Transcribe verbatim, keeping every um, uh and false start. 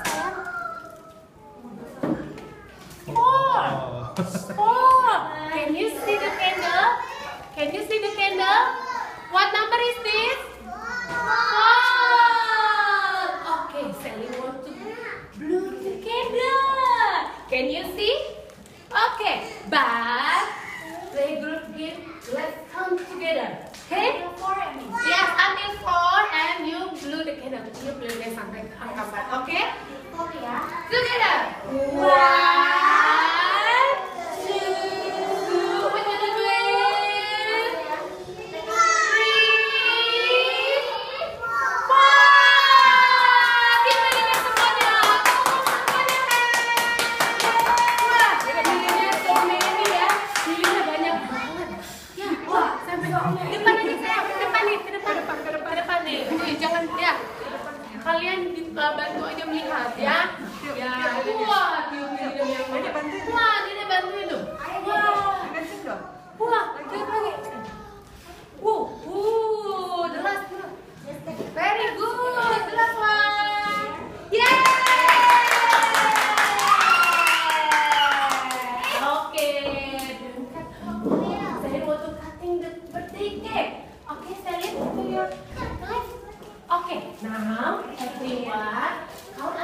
Four. Four. Can you see the candle? Can you see the candle? What number is this? Four. Okay, Sally want to blow the candle. Can you see? Okay, but playgroup game. Let's come together. Okay? Yes, until four and you blow the candle. You blow the sampai angka empat. Okay? Together. One. Kalian bantu aja melihat ya. Ya, wah, tiup tiup yang banyak bantu. Wah, dia bantuin tuh. Wah, wah, tiup lagi. Wuh, wuh, the last one. Very good, the last one. Yeah. Oke. Saya mau to cutting the birthday cake. Oke, saya lihat to your knife. Okay, now everyone, how